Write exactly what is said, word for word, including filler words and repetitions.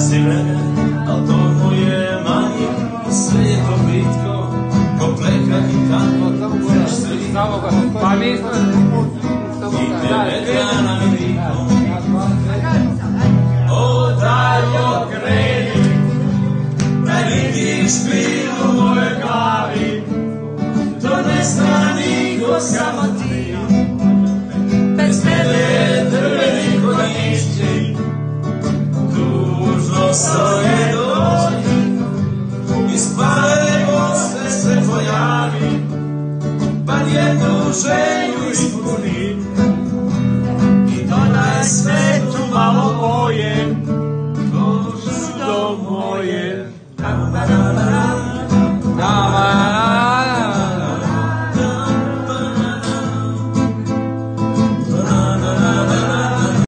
si vreme, al to mu je manje, sve je to plitko, ko pleka i kamo, već sredi. Pa nismo... I tebe dana mi